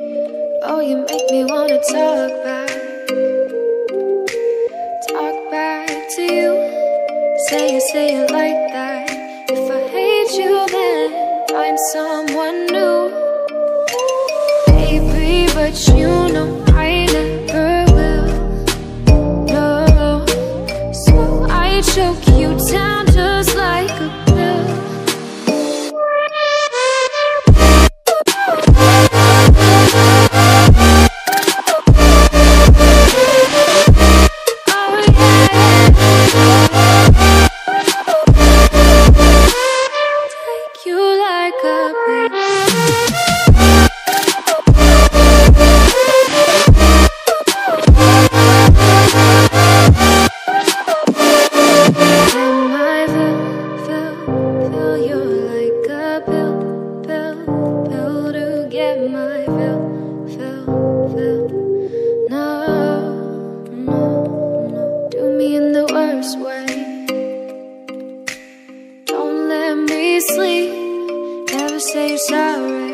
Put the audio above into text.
Oh, you make me wanna talk back to you. Say it like that. If I hate you, then find someone new. Baby, but you know I never will. No, so I choke you down just like a pill. Sleep, never say you're sorry.